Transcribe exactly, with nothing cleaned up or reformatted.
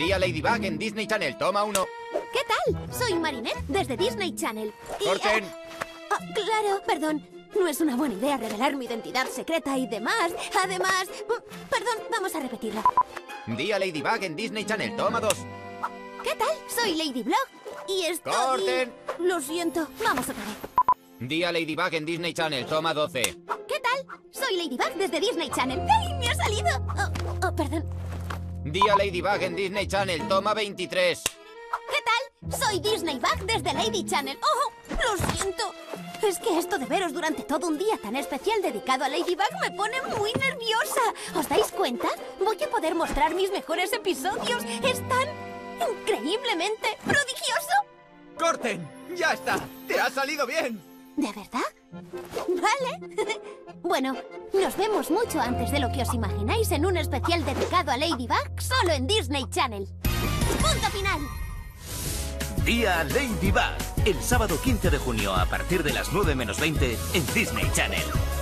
Día Ladybug en Disney Channel, toma uno. ¿Qué tal? Soy Marinette desde Disney Channel. Y, ¡Corten! ah, ah, claro, perdón. No es una buena idea revelar mi identidad secreta y demás. Además... mm, Perdón, vamos a repetirlo. Día Ladybug en Disney Channel, toma dos. ¿Qué tal? Soy Lady Blog y estoy... ¡Corten! Lo siento, vamos otra vez. Día Ladybug en Disney Channel, toma doce. ¿Qué tal? Soy Ladybug desde Disney Channel. ¡Ay, me ha salido! Oh, oh, perdón. Día Ladybug en Disney Channel, toma veintitrés. ¿Qué tal? Soy Disney Bug desde Lady Channel. ¡Oh! Lo siento. Es que esto de veros durante todo un día tan especial dedicado a Ladybug me pone muy nerviosa. ¿Os dais cuenta? Voy a poder mostrar mis mejores episodios. Es tan increíblemente prodigioso. ¡Corten! ¡Ya está! ¡Te ha salido bien! ¿De verdad? Vale. Bueno, nos vemos mucho antes de lo que os imagináis en un especial dedicado a Ladybug solo en Disney Channel. ¡Punto final! Día Ladybug, el sábado quince de junio a partir de las nueve menos veinte en Disney Channel.